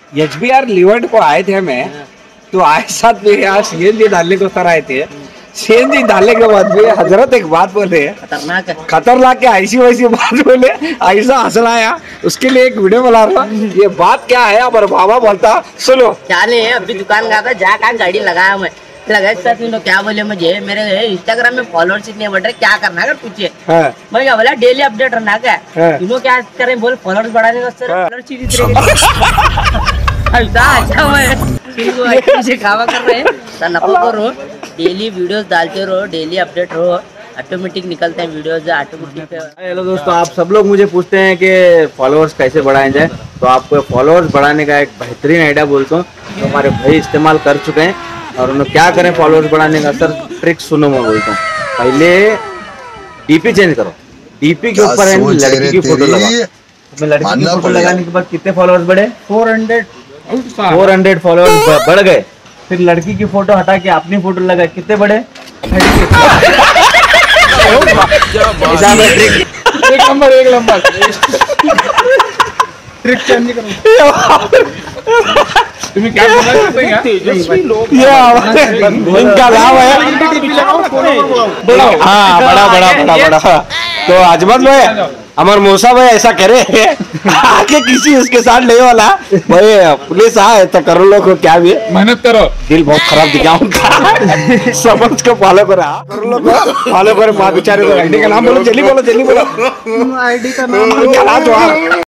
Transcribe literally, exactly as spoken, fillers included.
H B are लिवर्ड को आए थे मैं, तो आए साथ में यहाँ सी एन जी डालने को सर आए थे। सी एन जी डालने के बाद में हजरत एक बात बोले, खतरनाक है, खतरनाक के ऐसी वैसी बात बोले, ऐसा हंसना आया। उसके लिए एक वीडियो बना रहा हूँ। ये बात क्या है, हमारे बाबा बोलता सुनो। क्या नहीं है, अभी दुकान गया था, जा कहाँ गाड़ी लगाया मैं लगा साथ में, क्या बोले मुझे, मेरे इंस्टाग्राम में फॉलोअर्स इतने बढ़ रहे, क्या करना है पूछे। हाँ। मैं क्या बोला डेली अपडेट रहना क्या। हाँ। तुम क्या करें बोल, फॉलोअर्स बढ़ाने का सर। हाँ। अच्छा मैं खावा कर रहे हैं, नफा करो, डेली वीडियोस डालते रहो, डेली अपडेट रहो, ऑटोमेटिक निकलते हैं वीडियोस ऑटोमेटिक। हेलो दोस्तों, आप सब लोग मुझे पूछते हैं कि फॉलोअर्स कैसे बढ़ाए जाए, तो आपको फॉलोअर्स बढ़ाने का एक बेहतरीन आइडिया बोलता हूँ जो हमारे भाई इस्तेमाल कर चुके हैं। और उन्हें क्या करें फॉलोअर्स बढ़ाने का, सर ट्रिक सुनो मैं बोलता हूँ। पहले डीपी चेंज करो, डीपी के ऊपर है लड़की की फोटो लगा, तो लड़की की फोटो लगाने के बाद कितने फॉलोअर्स बढ़े, four hundred four hundred followers बढ़ गए। फिर लड़की की फोटो हटा के अपनी फोटो लगाए, कितने बढ़े, एक नंबर एक नंबर ट्रिक चेंज करो। तुम्हें क्या इनका लाभ है। हाँ बड़ा बड़ा बड़ा बड़ा तो अजमत भाई हमारे मौसा भाई ऐसा करे आके किसी उसके साथ ले वाला भाई पुलिस आए तो करो लोग को क्या भी मेहनत करो, दिल बहुत खराब दिखाऊंगा समझ को फॉलो करो, करो लोग फॉलो करो। माँ बेचारे को आईडी का नाम बोलो, जल्दी बोलो जल्दी बोलो, आईडी का नाम क्या